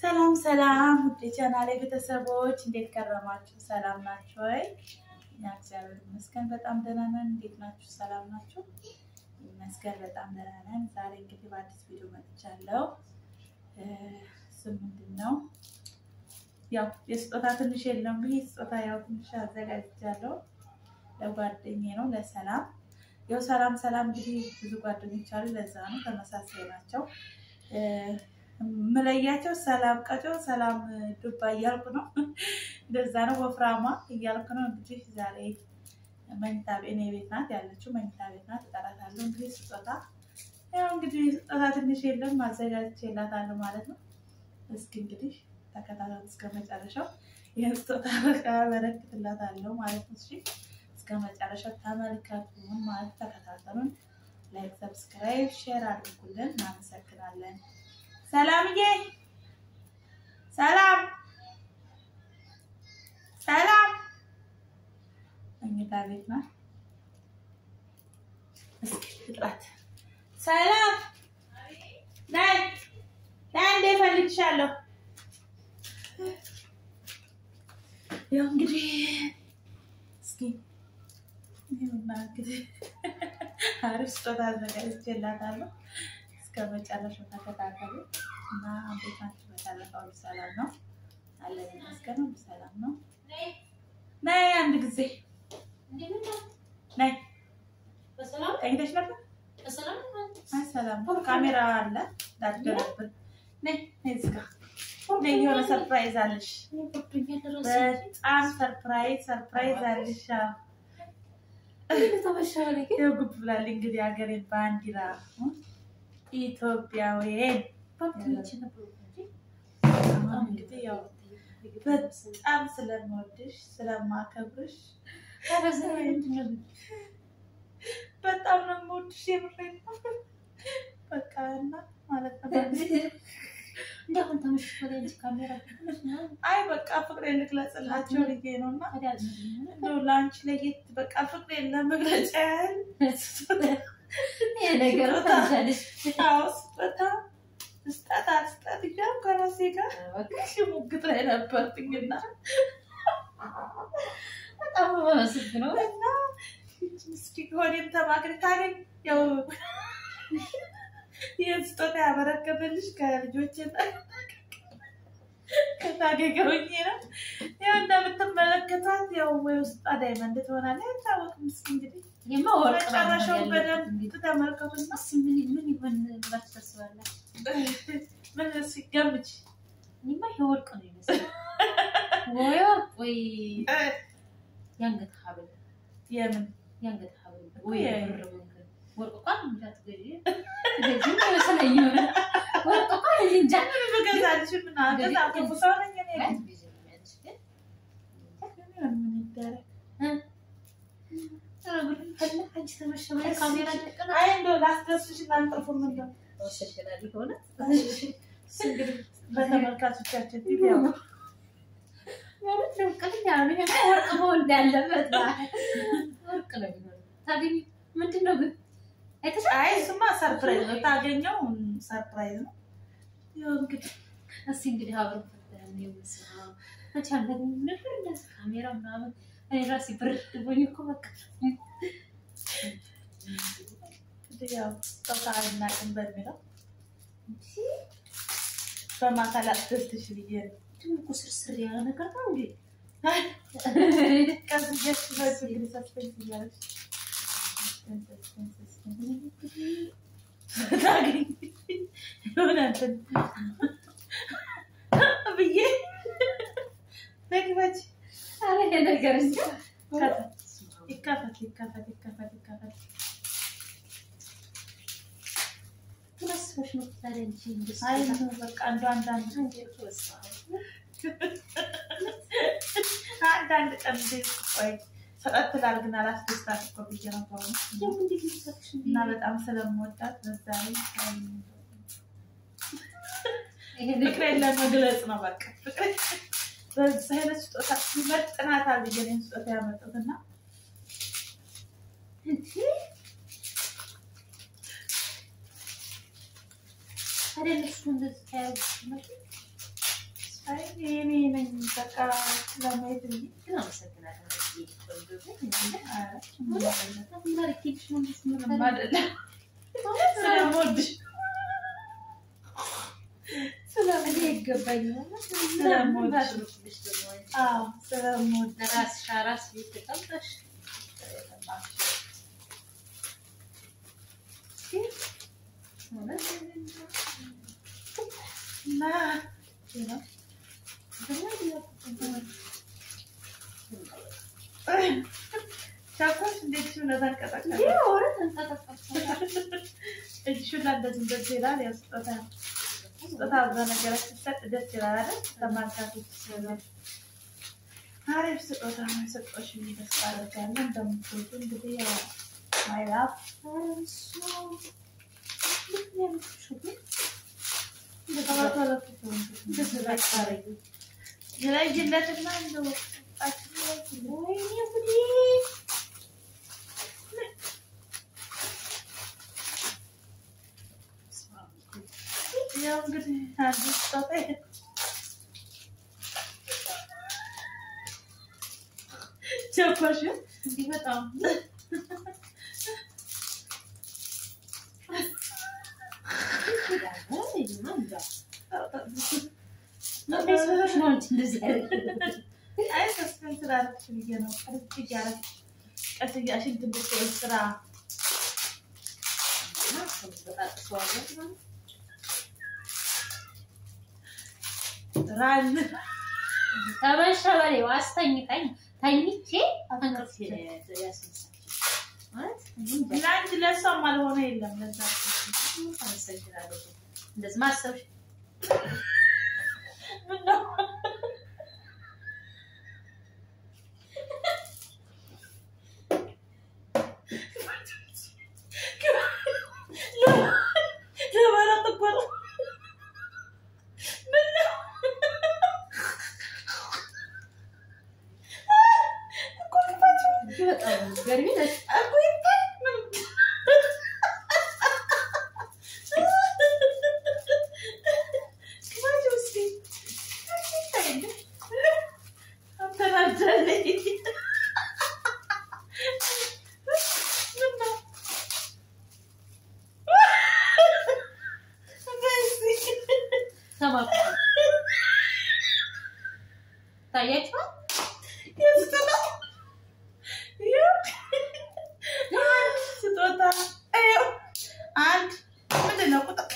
ሰላም ሰላም ውድ ቻናሌ ቤተሰቦች እንዴት ከረማችሁ? ሰላም ናችሁ ወይ? እኛ እግዚአብሔር ይመስገን በጣም ደህና ነን። እንዴት ናችሁ? ሰላም ናችሁ? ይመስገን በጣም ደህና ነን። ዛሬ እንግዲህ በአዲስ ቪዲዮ መጥቻለሁ። ምንድነው ያው የስጦታ ትንሽ የለም ብዬ ስጦታ ያው ትንሽ አዘጋጅቻለሁ ለጓደኛዬ ነው ለሰላም። ያው ሰላም እንግዲህ ብዙ ጓደኞች አሉ፣ ለዛ ነው ተመሳሳይ ናቸው። መለያቸው ሰላም ቀጮ ሰላም ዱባ እያልኩ ነው። እንደዛ ነው ወፍራማ እያልኩ ነው። እንግዲህ ዛሬ መኝታ ቤት ናት ያለችው፣ መኝታ ቤት ናት እጠራታለሁ። እንግዲህ ስጦታ ያው እንግዲህ ስጦታ ትንሽ የለም አዘጋጅቼላታለሁ ማለት ነው። እስኪ እንግዲህ ተከታተሉ እስከ መጨረሻው። ይሄን ስጦታ በቃ በረክትላታለሁ ማለት ነው። እሺ እስከ መጨረሻው ተመልከቱን ማለት ተከታተሉን። ላይክ፣ ሰብስክራይብ፣ ሼር አድርጉልን። እናመሰግናለን። ሰላምዬ ሰላም መኝታ ቤት ናት። እስኪ ልጥራት። ሰላም ነይ እንዴ ፈልግሻለሁ። ያው እንግዲህ እስኪ ይሁንና እንግዲህ አሪፍ ስጦታ አዘጋጅቼላታለሁ። እስከ መጨረሻው ተከታተሉ እና እንዴት ናችሁ? በተለፈው ሰላም ነው አለን ይመስገን ሰላም ነው። ነይ አንድ ጊዜ ነይ። በሰላም ቀይተሽ ነበር? በሰላም ሰላም ካሜራ አለ ዳድረብን። ነይ እዚህ ጋር ነይ፣ የሆነ ሰርፕራይዝ አለሽ። በጣም ሰርፕራይዝ አለሽ። ይኸው ጉብ ብላለች እንግዲህ ሀገሬን ባንዲራ ኢትዮጵያውያን እንግዲህ ያው በጣም ስለምወድሽ ስለማከብርሽ በጣም ነው የምወድሽ። የምሬን ነው በቃ እና ማለት ነው እንደውን ተመሽፈለኝ ካሜራ አይ በቃ ፍቅሬን ልግለጽላችሁ ልዬ ነውና እንደው ላንቺ ለየት በቃ ፍቅሬን ለመግለጽ ያህል የነገሩ ታዛለሽ። አውስ በጣም ስጣት ይያም ከራሴ ጋር ሙግት ላይ ነበርኩኝና በጣም ነው እና እስኪ ሆዴም ተማክሪ ታገኝ ያው የስጦታ ያበረከተልሽ ከልጆቼ ከታገገውኝ ነው። ያው እንደምትመለከቷት ያው ወይ ውስጥ ዳይመንድ ትሆናለች አይታወቅም። እስኪ እንግዲህ የማወቅ ጨረሻው በደንብ ተመልከቱና ምን ይሆን ብላችሁ ታስባላችሁ? ምን ሲገምች እኔማ የወርቅ ነው ይመስላል። ወይ ያንገት ሐብል የምን ያንገት ሐብል ወይ ወርቅ ቋን እንዳትገዢ እንደዚህ ነው ስለየሆነ ወርቅ ቋን እንጃ ምን በገዛልሽ ምን አገዛ ከፈሳነኝ እኔ ምን ይደረግ አንቺ ተመሸመ ካሜራ ደቀና አይ እንደው ላስደስሽ እናንተፉ ምን ነው ወሸሽላል ሆነ እንግዲህ በተመልካቾቻችን ቪዲዮ ማለት ነው ቀጥኛ ነው ወርቅ ነው እንዳለበት ወርቅ ነው ታገኝ ምንድነው ግን አይ ስማ ሰርፕራይዝ ነው ታገኘው ሰርፕራይዝ ነው። ይኸው እንግዲህ አብረን ፈተን ይወስና አቻለ ነገር እንደዛ ካሜራ ምናምን እኔ ራሴ ብርድ ብሎኝ እኮ በቃ ያው ተጣጣና እንበል ነው በማካላት ደስተሽ ልዬ ትንቁ ስርስር ያለ ነገር ነው እንዴ ከዚህ እንግዲህ ሰስፔንስ ይያለሽ ብዬ ነግባች አረ ነገር እንጂ ይከፈት ትመስሎሽ ነው ታዲያ እንጂ አይ ነው በቃ አንዳንድ ቀን ቆይ ሰጣት ላልግና አላስደስታት እኮ ብዬ ነው እና በጣም ስለምወዳት በዛሬ ፍቅሬን ለመግለጽ ነው። በቃ ፍቅሬ በዛ አይነት ስጦታ ይመጥናታል ብዬ ነው ስጦታ ያመጣሁትና እንዴ አይደለሽ እንደዚህ ታያለሽ አይ እኔ ነኝ በቃ ለማየት እንጂ ግን አመሰግናለሁ ስለምን ይገባኛል ስለምን ባድርኩልሽ ደግሞ አዎ ስለምን ራስ ቤት ተቀምጠሽ ና ቻኮስ እንዴት ነው ተንቀጠቀጠ እሺ ለአንደዚህ ይላል ያስጠታ በነገራችን ሰጥ ደስ ይላል አይደል ተማርካቶች ስለሆነ አሪፍ ስጦታ ነው የሰጠሽ ደስ አደርጋለሁ እንደምትወዱ እንግዲህ ያው ማይላፍ Çapaşı. Değil tamam. Ay kısmı sıra şimdi gene o ticaret. Aslında şimdi bu sıra. Ran. Tamam şöyle vasıtayım ታይሚቼ አንቀርፍ ያስነሳች ማለት ላንድ ለሰው ማልሆነ የለም ለዛ አመሰግናለሁ እንደዚህ ማሰብ Tamam. Tayet var? Yazıklar. Yok. Sutota. Ayo. And. Mende na kuta.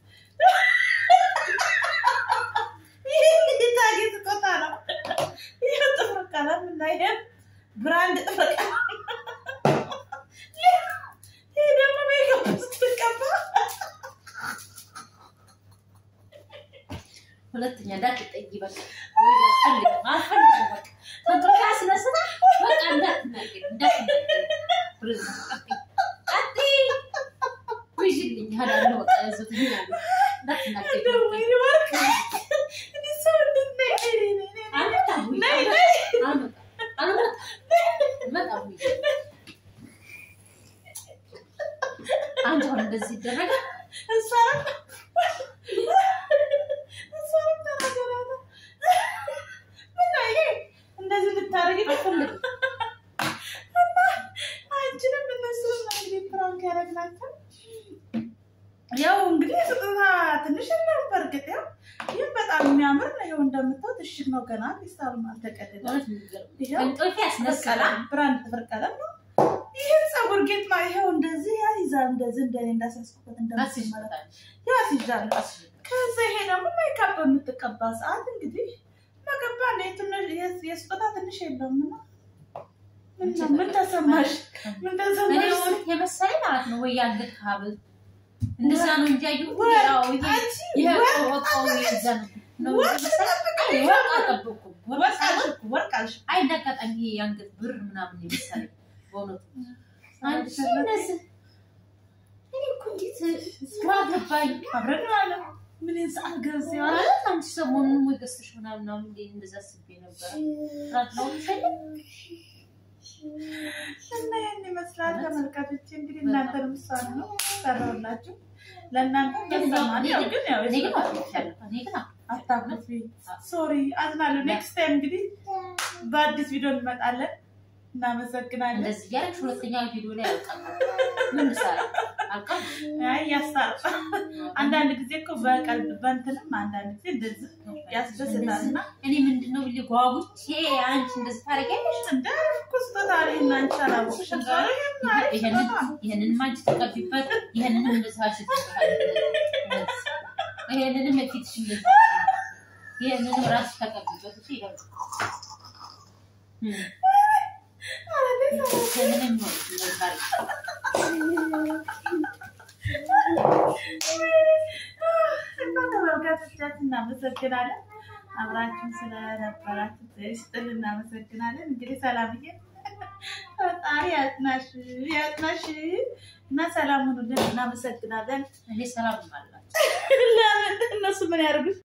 Kita gitu kota na. Iya tuh perkara menaya. Brand perkara. Dia mau make-up apa? ሁለተኛ እንዳትጠጊ በቃ ወይ አፈልግ በቃ ተንቶካ ስለሰራ በቃ እንዳትናገር አቲ ወይልኝ ሀዳለ ወጣ ያዘትኝ እንዳትናገር ወይ ወርክ እንዴ ሰው እንደነይ አንተ እንደዚህ ይደረጋል እሷ እንደዚህ ልታረጊ ተፈልግ አንቺንም እነሱም እንግዲህ ፕራንክ ያደረግናቸው ያው እንግዲህ ስጦታ ትንሽ ነው በርግጥ ያው ይህ በጣም የሚያምር ነው ይኸው እንደምታዩት እሽግ ነው ገና ሊሳሉም አልተቀደደም እንጦፊ ያስነሳላ ብራንድ ተፈርቀለም ነው ይሄ ፀጉር ጌጥ ነው ይኸው እንደዚህ ያይዛል እንደዚህ እንደኔ እንዳሳስኩበት እንደምትመለከቱ ያስይዛል ከዛ ይሄ ደግሞ ሜካፕ የምትቀባ ሰዓት እንግዲህ ማገባ ነው ትንሽ የስጦታ ትንሽ የለውምና ምን ተሰማሽ እኔ ወርክ የመሰለኝ ማለት ነው ወይ ያንገት ሀብል እንደዛ ነው እንጂ ያዩ ያው ይሄ ወጣው ይዘን ነው ወርቃልሽ አይደቀጠኝ ያንገት ብር ምናምን ይመስላል በእውነቱ አንቺ እንደዚህ እኔ እኮ እንዴት ግራ ገባኝ አብረን አለ ምን ይንሳል ገዝያ አንቺ ሰሞኑን ወይ ገዝተሽ ምናምን ነው እንዴ እንደዛ አስቤ ነበር ራስለው ይፈልግ እና ያን ይመስላል ተመልካቾች እንግዲህ እናንተንም ሳን ነው ሰራውላችሁ ለእናንተ ተሰማኝ ያው ግን ያው እኔ ግን አታኩርፊ ሶሪ አዝናለሁ ኔክስት ታይም እንግዲህ በአዲስ ቪዲዮ እንመጣለን እናመሰግናለን እንደዚህ ያለሽ ሁለተኛ ቪዲዮ ላይ አልቀርም ምን ሰራ አልቀርም አይ ያሳጣ አንዳንድ ጊዜ እኮ በቀልብ በእንትንም አንዳንድ ጊዜ እንደዚህ ያስደስታልና እኔ ምንድነው ሊጓጉቼ አንቺ እንደዚህ ታረጋለሽ እንደ ኩስቶታሪ እናንቺ አላወቅሽ ይሄንን ማንቺ ተቀቢበት ይሄንን እንደሳሽ ይሄንን መፊትሽ እንደዚህ ይሄንን ራስ ተቀቢበት እሺ ይላል ይሄንን ነው ይላል እናመሰግናለን አብራችን ስለነበራችሁ ትስጥል እናመሰግናለን እንግዲህ ሰላምዬ ፈጣሪ ያጽናሽ እና ሰላም ሁኑልን እናመሰግናለን እኔ ሰላም ማለት ለምን እነሱ ምን ያርጉ